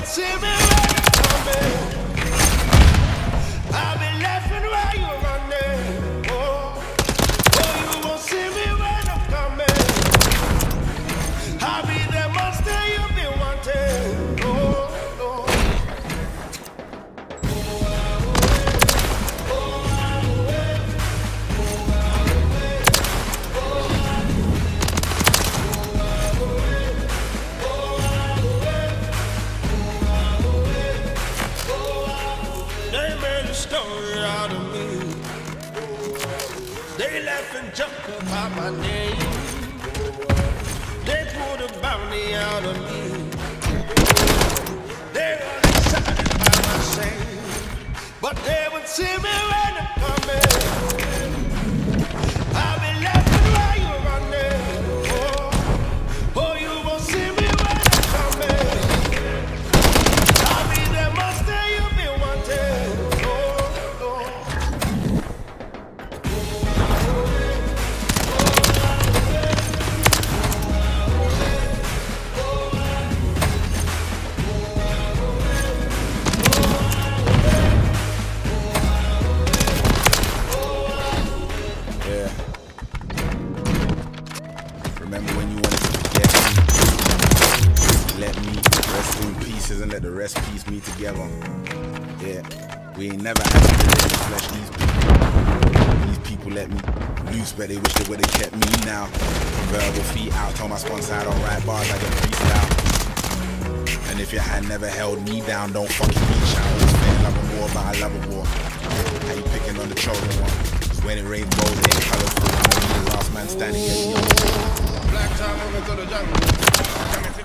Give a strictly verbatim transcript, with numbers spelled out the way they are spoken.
see me when I'm coming. I'll be laughing while you're running. Oh, oh, you won't see me when I'm coming. I'll be the monster you've been wanting. Oh, oh. They made a story out of me. They laugh and joke about my name. They pulled a bounty out of me. They were excited by my shame, but they would see me when I'm coming. I'll be laughing while you're running. Oh, oh, you won't see me when I'm coming. I'll be the monster you've been wanting. Oh, oh. Yeah. Remember when you wanted to forget me? Let me rest in pieces and let the rest piece me together. Yeah. We ain't never had to do it in the flesh. These people, these people let me loose, but they wish they would've kept me now. Verbal feet out, told my sponsor I don't write bars, I get freestyle. And if your hand never held me down, don't fucking reach out. Always fair, love a war, but I love a war. How you picking on the chosen one? Cause when it rains gold, it ain't colorful. I'm gonna be the last man standing in the Black time over to the jungle. Coming